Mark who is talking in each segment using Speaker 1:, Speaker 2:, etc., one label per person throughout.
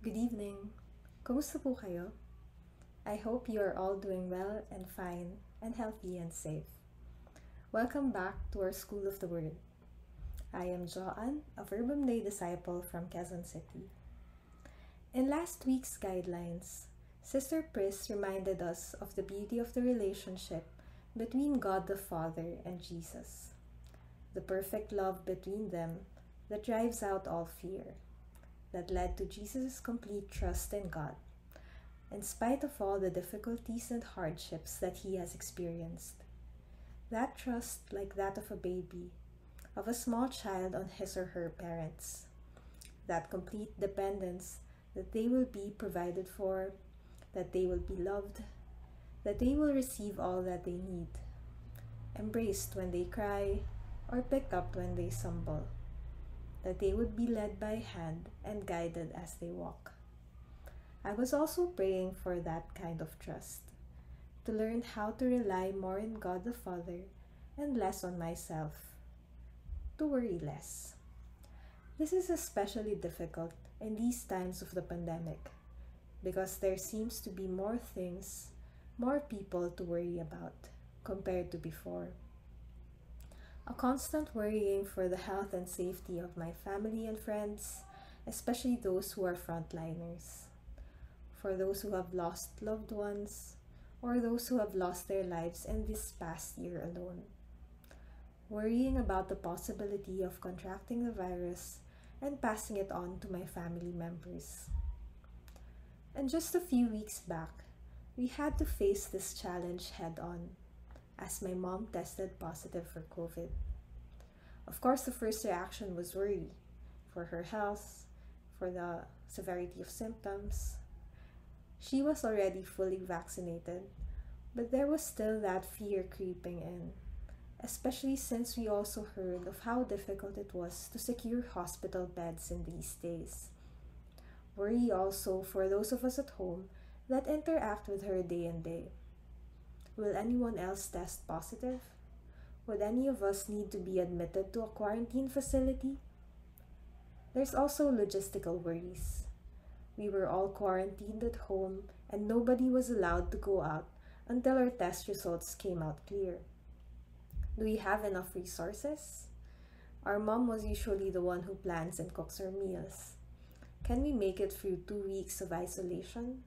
Speaker 1: Good evening. Kumusta po kayo? I hope you are all doing well and fine and healthy and safe. Welcome back to our School of the Word. I am Joanne, a Verbum Day disciple from Quezon City. In last week's guidelines, Sister Pris reminded us of the beauty of the relationship between God the Father and Jesus. The perfect love between them that drives out all fear, that led to Jesus' complete trust in God, in spite of all the difficulties and hardships that he has experienced. That trust, like that of a baby, of a small child on his or her parents. That complete dependence that they will be provided for, that they will be loved, that they will receive all that they need, embraced when they cry, or picked up when they stumble, that they would be led by hand and guided as they walk. I was also praying for that kind of trust, to learn how to rely more on God the Father and less on myself, to worry less. This is especially difficult in these times of the pandemic, because there seems to be more things, more people to worry about compared to before. A constant worrying for the health and safety of my family and friends, especially those who are frontliners. For those who have lost loved ones, or those who have lost their lives in this past year alone. Worrying about the possibility of contracting the virus and passing it on to my family members. And just a few weeks back, we had to face this challenge head on, as my mom tested positive for COVID. Of course, the first reaction was worry for her health, for the severity of symptoms. She was already fully vaccinated, but there was still that fear creeping in, especially since we also heard of how difficult it was to secure hospital beds in these days. Worry also for those of us at home that interact with her day and day. Will anyone else test positive? Would any of us need to be admitted to a quarantine facility? There's also logistical worries. We were all quarantined at home and nobody was allowed to go out until our test results came out clear. Do we have enough resources? Our mom was usually the one who plans and cooks our meals. Can we make it through 2 weeks of isolation?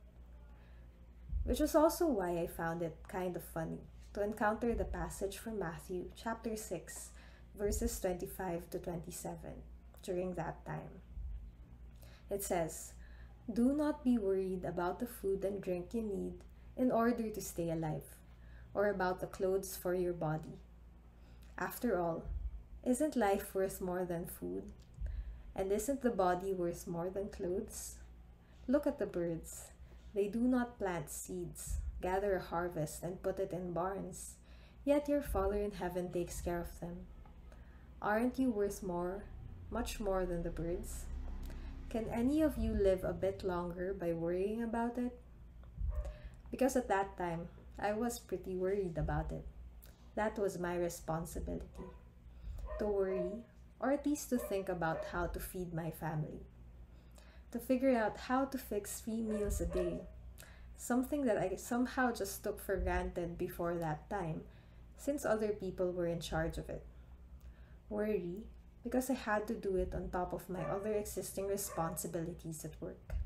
Speaker 1: Which is also why I found it kind of funny to encounter the passage from Matthew chapter 6, verses 25 to 27 during that time. It says, "Do not be worried about the food and drink you need in order to stay alive, or about the clothes for your body. After all, isn't life worth more than food? And isn't the body worth more than clothes? Look at the birds. They do not plant seeds, gather a harvest, and put it in barns, yet your Father in heaven takes care of them. Aren't you worth more, much more than the birds? Can any of you live a bit longer by worrying about it?" Because at that time, I was pretty worried about it. That was my responsibility, to worry, or at least to think about how to feed my family, to figure out how to fix 3 meals a day, something that I somehow just took for granted before that time, since other people were in charge of it. Worry, because I had to do it on top of my other existing responsibilities at work.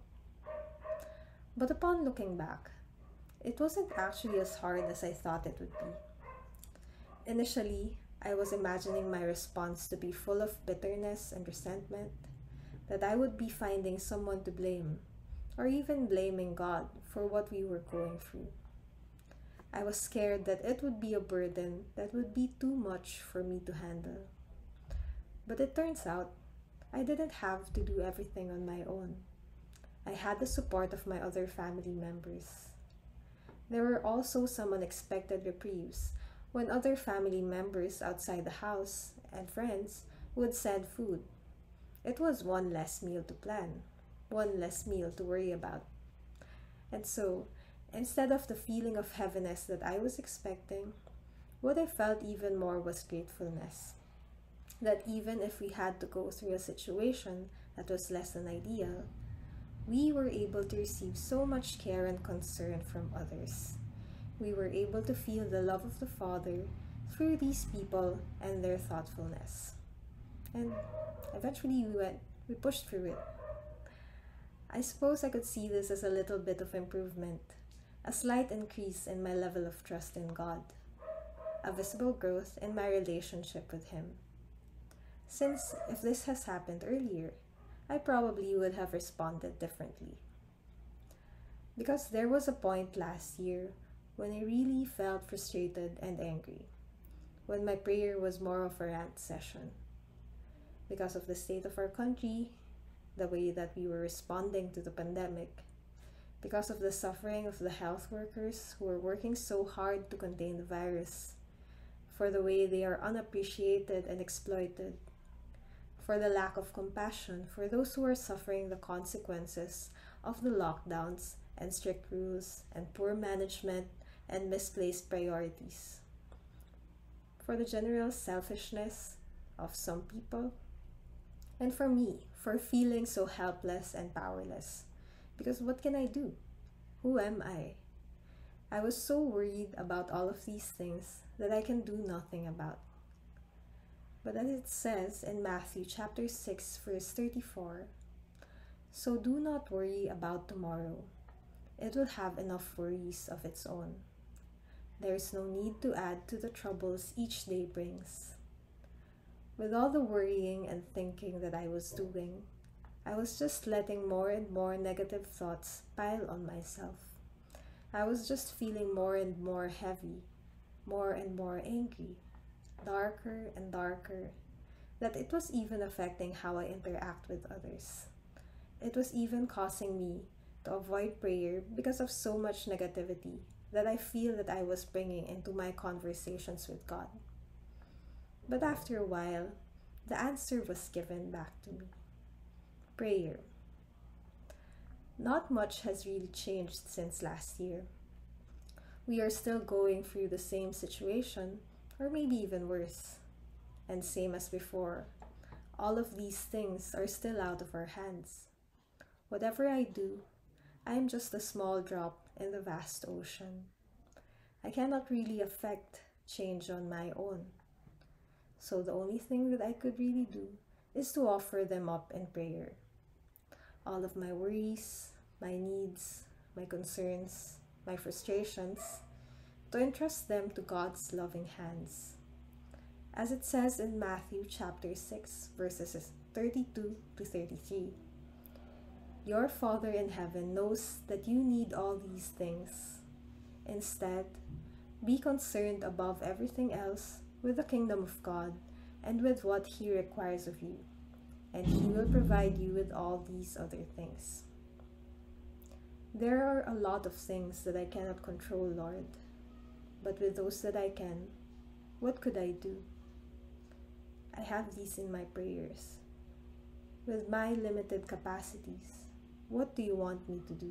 Speaker 1: But upon looking back, it wasn't actually as hard as I thought it would be. Initially, I was imagining my response to be full of bitterness and resentment, that I would be finding someone to blame, or even blaming God for what we were going through. I was scared that it would be a burden that would be too much for me to handle. But it turns out, I didn't have to do everything on my own. I had the support of my other family members. There were also some unexpected reprieves when other family members outside the house and friends would send food. It was one less meal to plan, one less meal to worry about. And so, instead of the feeling of heaviness that I was expecting, what I felt even more was gratefulness. That even if we had to go through a situation that was less than ideal, we were able to receive so much care and concern from others. We were able to feel the love of the Father through these people and their thoughtfulness. And eventually we pushed through it. I suppose I could see this as a little bit of improvement, a slight increase in my level of trust in God, a visible growth in my relationship with Him. Since if this has happened earlier, I probably would have responded differently. Because there was a point last year when I really felt frustrated and angry, when my prayer was more of a rant session. Because of the state of our country, the way that we were responding to the pandemic, because of the suffering of the health workers who are working so hard to contain the virus, for the way they are unappreciated and exploited, for the lack of compassion for those who are suffering the consequences of the lockdowns and strict rules and poor management and misplaced priorities, for the general selfishness of some people, and for me, for feeling so helpless and powerless. Because what can I do? Who am I? I was so worried about all of these things that I can do nothing about. But as it says in Matthew chapter 6 verse 34, "So do not worry about tomorrow. It will have enough worries of its own. There is no need to add to the troubles each day brings." With all the worrying and thinking that I was doing, I was just letting more and more negative thoughts pile on myself. I was just feeling more and more heavy, more and more angry, darker and darker, that it was even affecting how I interact with others. It was even causing me to avoid prayer because of so much negativity that I feel that I was bringing into my conversations with God. But after a while, the answer was given back to me. Prayer. Not much has really changed since last year. We are still going through the same situation, or maybe even worse. And same as before, all of these things are still out of our hands. Whatever I do, I am just a small drop in the vast ocean. I cannot really affect change on my own. So the only thing that I could really do is to offer them up in prayer. All of my worries, my needs, my concerns, my frustrations, to entrust them to God's loving hands. As it says in Matthew chapter 6 verses 32 to 33, "Your Father in heaven knows that you need all these things. Instead, be concerned above everything else with the kingdom of God and with what He requires of you, and He will provide you with all these other things." There are a lot of things that I cannot control, Lord, but with those that I can, what could I do? I have these in my prayers. With my limited capacities, what do you want me to do?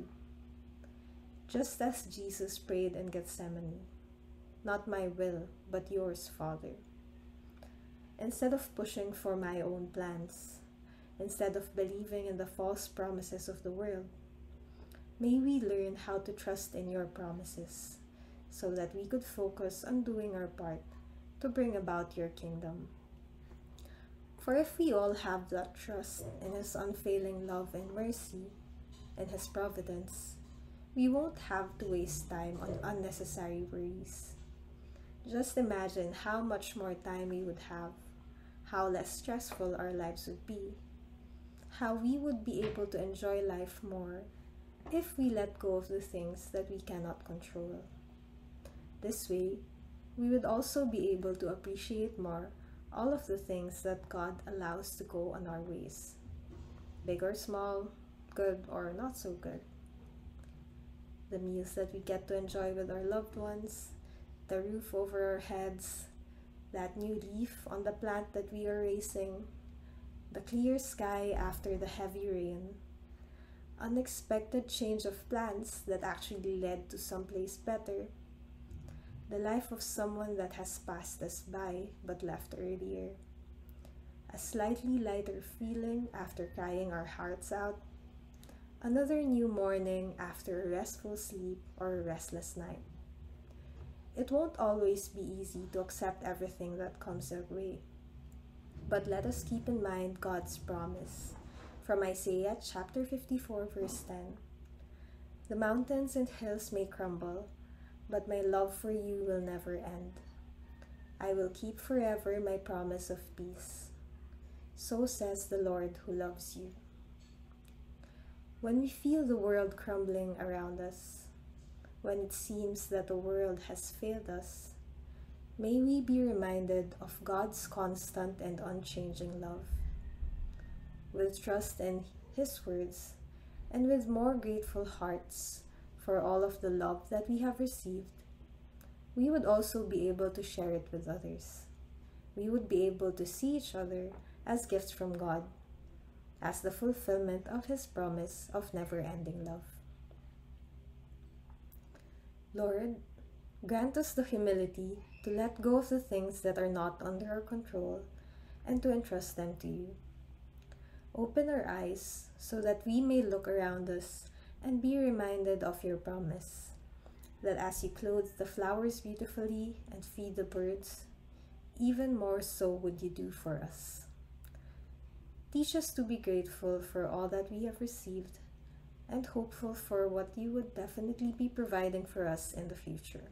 Speaker 1: Just as Jesus prayed in Gethsemane, "Not my will, but yours, Father." Instead of pushing for my own plans, instead of believing in the false promises of the world, may we learn how to trust in your promises, so that we could focus on doing our part to bring about your kingdom. For if we all have that trust in His unfailing love and mercy, and His providence, we won't have to waste time on unnecessary worries. Just imagine how much more time we would have, how less stressful our lives would be, how we would be able to enjoy life more if we let go of the things that we cannot control. This way, we would also be able to appreciate more all of the things that God allows to go on our ways, big or small, good or not so good. The meals that we get to enjoy with our loved ones, the roof over our heads, that new leaf on the plant that we are raising, the clear sky after the heavy rain, unexpected change of plans that actually led to someplace better, the life of someone that has passed us by but left earlier, a slightly lighter feeling after crying our hearts out, Another new morning after a restful sleep or a restless night. It won't always be easy to accept everything that comes our way, but let us keep in mind God's promise from Isaiah chapter 54 verse 10. The mountains and hills may crumble, but my love for you will never end. I will keep forever my promise of peace. So says the Lord who loves you. When we feel the world crumbling around us, when it seems that the world has failed us, may we be reminded of God's constant and unchanging love. With trust in His words, and with more grateful hearts for all of the love that we have received, we would also be able to share it with others. We would be able to see each other as gifts from God, as the fulfillment of His promise of never-ending love. Lord, grant us the humility to let go of the things that are not under our control and to entrust them to you. Open our eyes so that we may look around us and be reminded of your promise, that as you clothe the flowers beautifully and feed the birds, even more so would you do for us. Teach us to be grateful for all that we have received and hopeful for what you would definitely be providing for us in the future.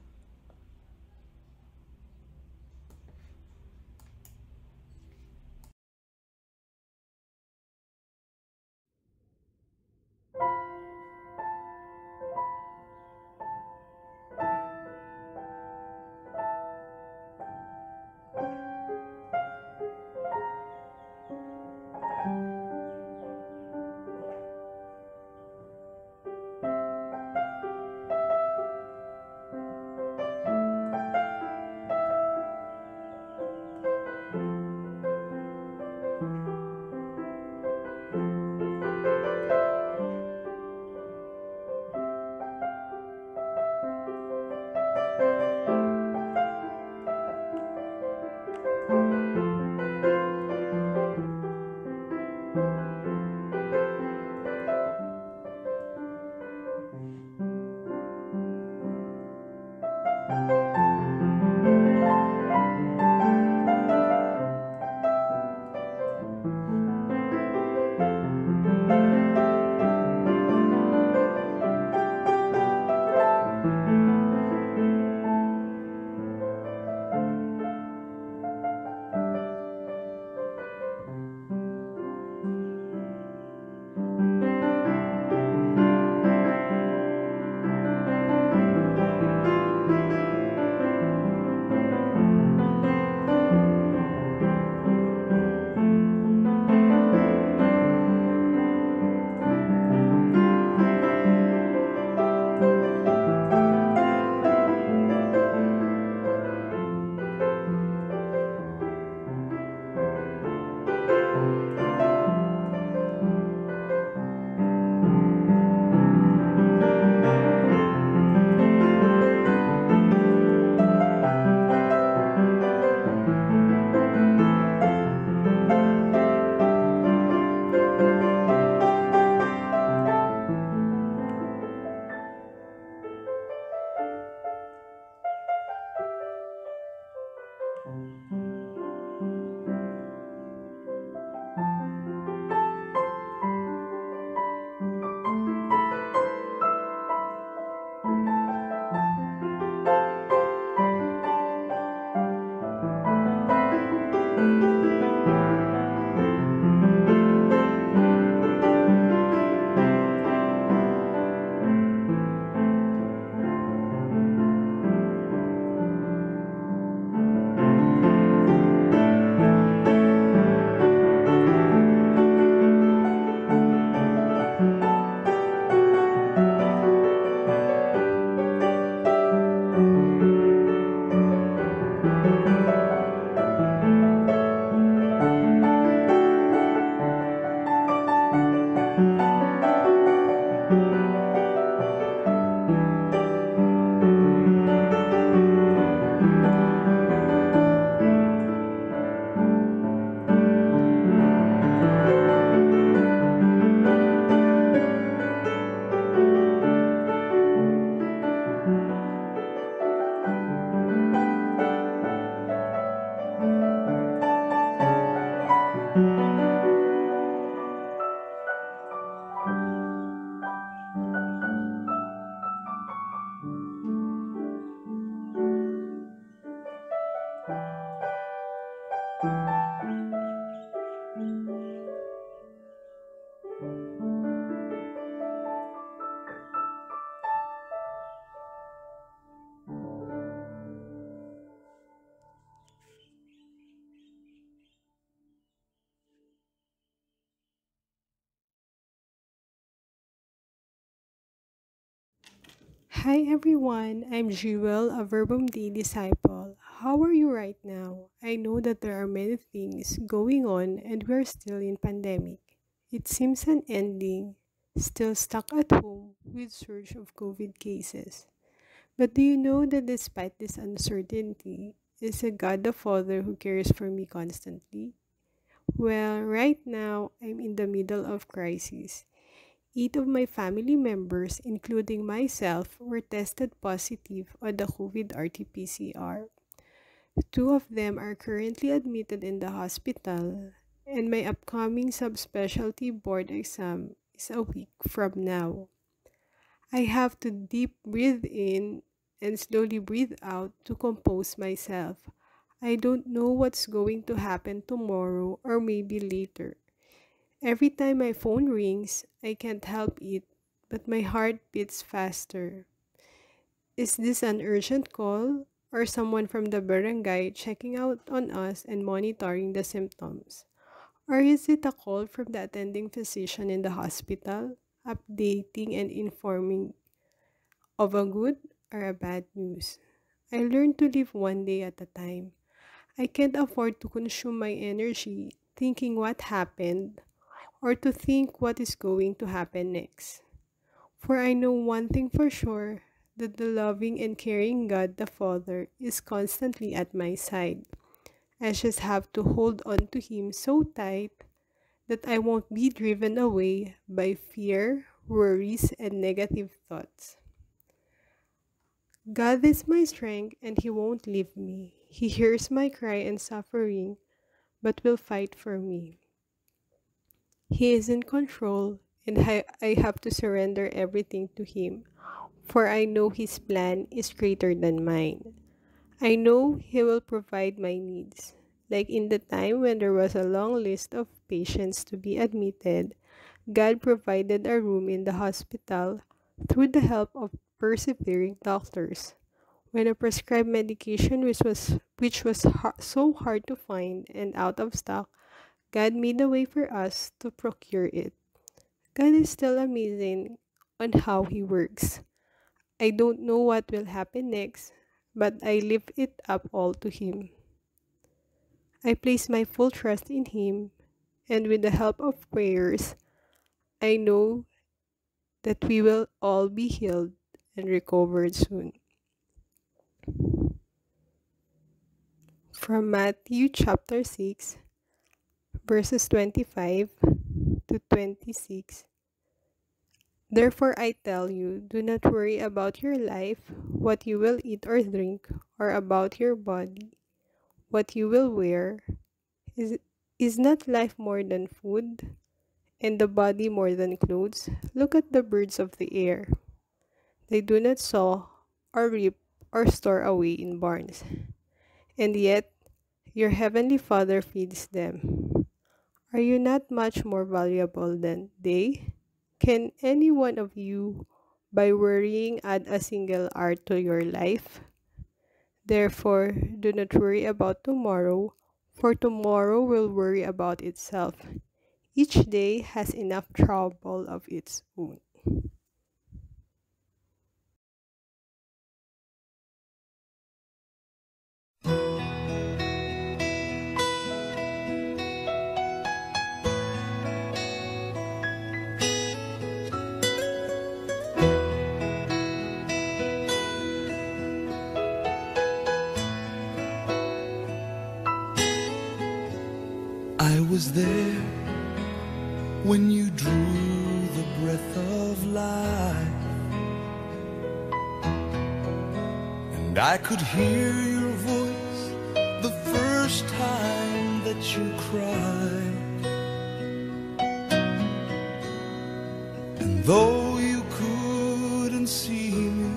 Speaker 2: Hi everyone, I'm Gewel, a Verbum Day disciple. How are you right now? I know that there are many things going on and we're still in pandemic. It seems unending, still stuck at home with surge of COVID cases. But do you know that despite this uncertainty, is a God the Father who cares for me constantly? Well, right now I'm in the middle of crisis. 8 of my family members, including myself, were tested positive on the COVID RT-PCR. 2 of them are currently admitted in the hospital, and my upcoming subspecialty board exam is a week from now. I have to deep breathe in and slowly breathe out to compose myself. I don't know what's going to happen tomorrow or maybe later. Every time my phone rings, I can't help it, but my heart beats faster. Is this an urgent call or someone from the barangay checking out on us and monitoring the symptoms? Or is it a call from the attending physician in the hospital, updating and informing of a good or a bad news? I learned to live one day at a time. I can't afford to consume my energy thinking what happened or to think what is going to happen next. For I know one thing for sure, that the loving and caring God the Father is constantly at my side. I just have to hold on to Him so tight that I won't be driven away by fear, worries, and negative thoughts. God is my strength and He won't leave me. He hears my cry and suffering, but will fight for me. He is in control, and I have to surrender everything to Him, for I know His plan is greater than mine. I know He will provide my needs. Like in the time when there was a long list of patients to be admitted, God provided a room in the hospital through the help of persevering doctors. When a prescribed medication which was so hard to find and out of stock, God made a way for us to procure it. God is still amazing on how He works. I don't know what will happen next, but I lift it up all to Him. I place my full trust in Him, and with the help of prayers, I know that we will all be healed and recovered soon. From Matthew chapter 6, verses 25 to 26. Therefore I tell you, do not worry about your life, what you will eat or drink, or about your body, what you will wear. Is, is not life more than food, and the body more than clothes? Look at the birds of the air. They do not sow, or reap, or store away in barns, and yet your heavenly Father feeds them. Are you not much more valuable than they? Can any one of you, by worrying, add a single hour to your life? Therefore, do not worry about tomorrow, for tomorrow will worry about itself. Each day has enough trouble of its own.
Speaker 3: I was there when you drew the breath of life, and I could hear your voice the first time that you cried. And though you couldn't see me,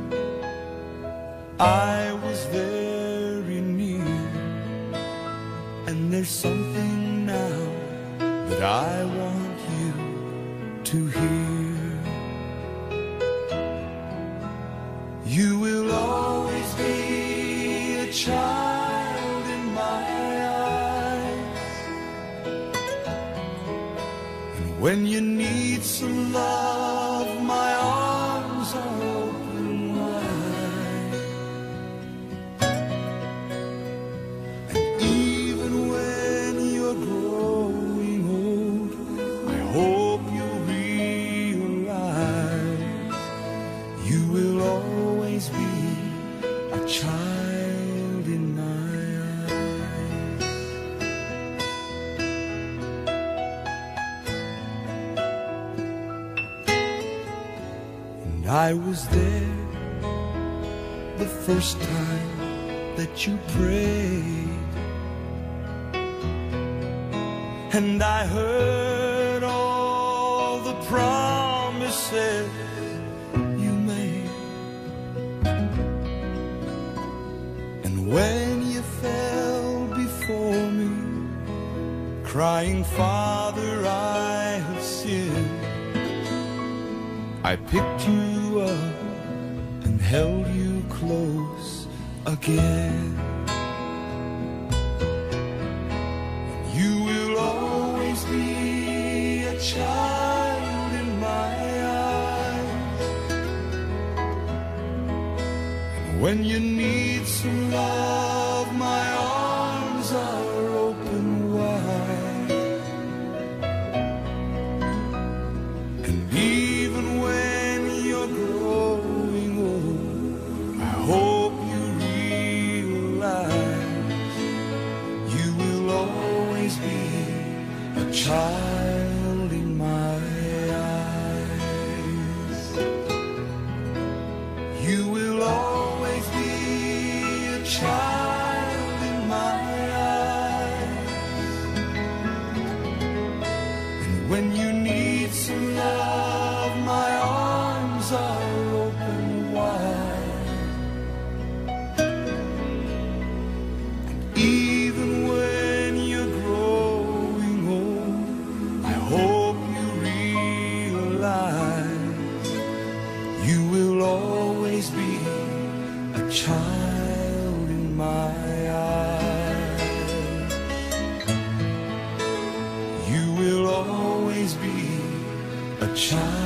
Speaker 3: I was very near. And there's something now that I want you to hear. You will always be a child in my eyes, when you need some love, my arms are open I was there the first time that you prayed, and I heard all the promises you made. And when you fell before me, crying, Father, I have sinned, I picked you up and held you close again. You will always be a child in my eyes. And when you need some love, my arms are open wide. And even when you're growing old, I hope you realize you will always be a child in my eyes. You will always be a child in my eyes. And when you need some love, my arms are open wide. Even when you're growing old, I hope you realize you will always be a child in my eyes. You will always be a child